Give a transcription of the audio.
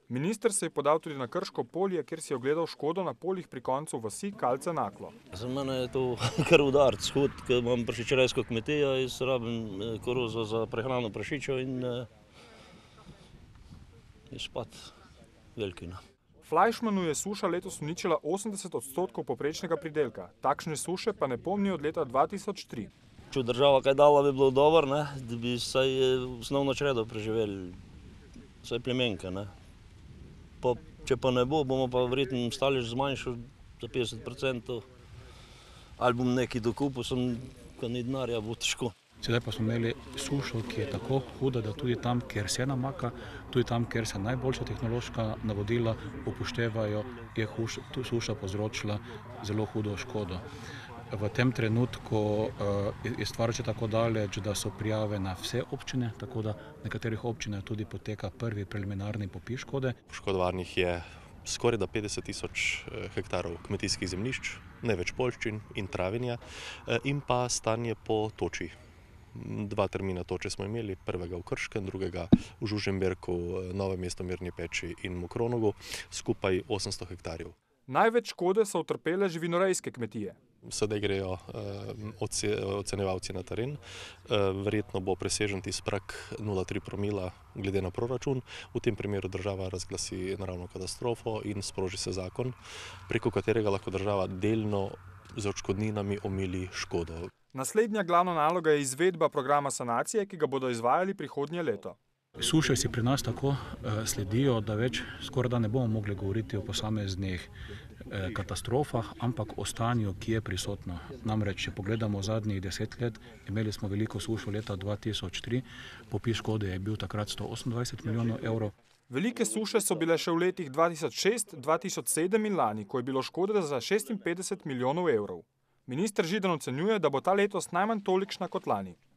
Minister se je podal tudi na Krško polje, kjer si je ogledal škodo na poljih pri koncu vasi Kalce-Naklo. Za mene je to kar udarc, hud, ker imam prašičerejsko kmetijo in rabim koruzo za prehrano prašičev in je spad velikina. Flajšmanu je suša letos uničila 80% povprečnega pridelka. Takšne suše pa ne pomni od leta 2003. Če država kaj dala, bi bilo dobro, da bi vsaj osnovno čredo preživeli, vsaj plemenke. Če pa ne bo, bomo pa verjetno stalež zmanjšali za 50%. Ali bom nekaj dokupil, ko ni denarja, bo težko. Sedaj pa smo imeli sušo, ki je tako huda, da tudi tam, kjer se namaka, tudi tam, kjer se najboljša tehnološka navodila upoštevajo, je suša povzročila zelo hudo škodo. V tem trenutku je stvar že tako daleč, da so prijave na vse občine, tako da v nekaterih občinah tudi poteka prvi preliminarni popis škode. Poškodovanih je skoraj 50 000 hektarov kmetijskih zemljišč, največ poljščin in travinja in pa stanje po toči. 2 termina toče smo imeli, prvega v Krškem, drugega v Žužemberku, Novem mestu, Mirni Peči in Mokronogu, skupaj 800 hektarjev. Največ škode so utrpele živinorejske kmetije. Sedaj grejo ocenjevalci na teren. Verjetno bo presežen tisti prag 0,3 promila glede na proračun. V tem primeru država razglasi naravno katastrofo in sproži se zakon, preko katerega lahko država delno z odškodninami omili škodo. Naslednja glavna naloga je izvedba programa sanacije, ki ga bodo izvajali prihodnje leto. Suše si pri nas tako sledijo, da več skoraj da ne bomo mogli govoriti o posameznih katastrofah, ampak o stanju, ki je prisotno. Namreč, če pogledamo zadnjih 10 let, imeli smo veliko sušo leta 2003, popis škode je bil takrat 128 milijonov evrov. Velike suše so bile še v letih 2006, 2007 in lani, ko je bilo škode za 56 milijonov evrov. Minister Židan ocenjuje, da bo ta letos najmanj tolikšna kot lani.